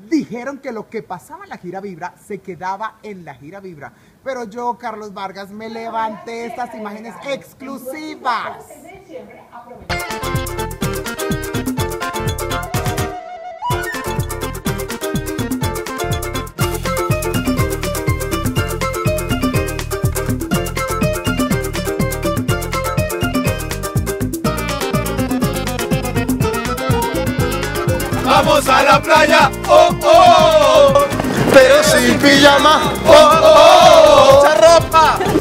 dijeron que lo que pasaba en la Gira Vibra se quedaba en la Gira Vibra. Pero yo, Carlos Vargas, me levanté estas imágenes exclusivas. Vamos a la playa, oh, oh, pero sin pijama, oh, oh, mucha ropa,